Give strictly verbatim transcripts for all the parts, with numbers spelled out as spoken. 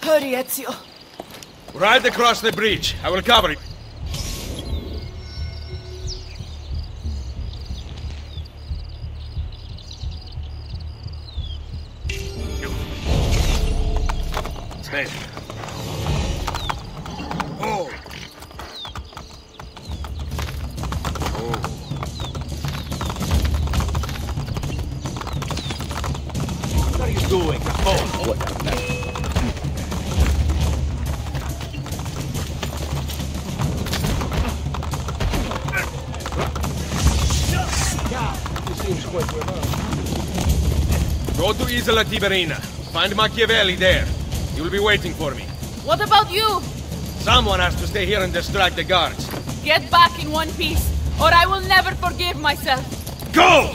Hurry, Ezio. Ride across the bridge. I will cover it. Stay. Oh. Oh. What are you doing? Oh, what? Go to Isola Tiberina. Find Machiavelli there. He will be waiting for me. What about you? Someone has to stay here and distract the guards. Get back in one piece, or I will never forgive myself. Go!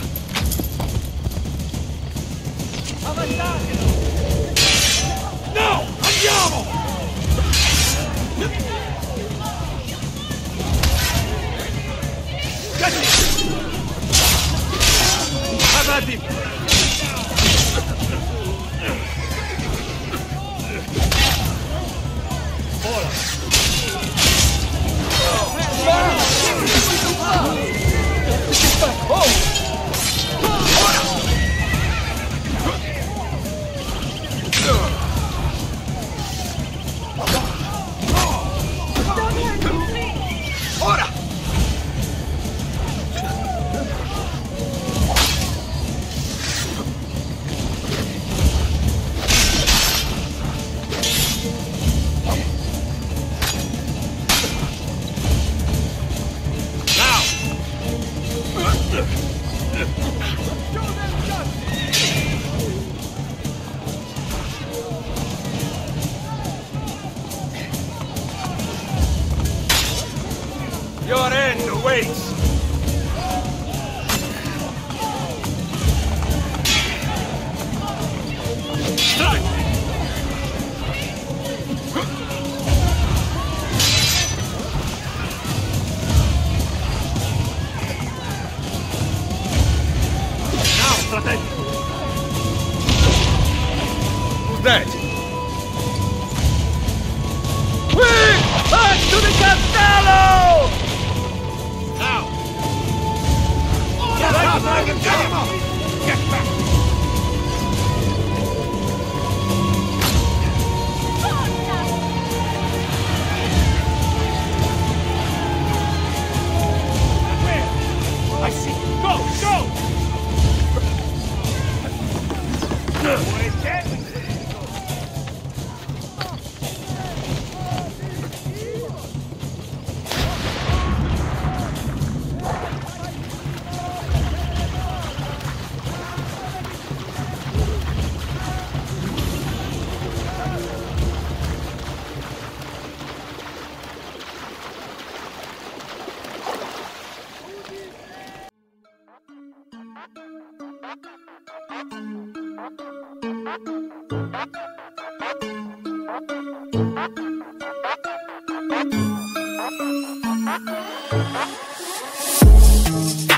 No! Andiamo! Avanti! Ora! Ora! Your end waits. Now, fratelli! Who's that? Quick! Back to the castello! Now! Get back! Get back! Where? I see! Go! Go! Thank you.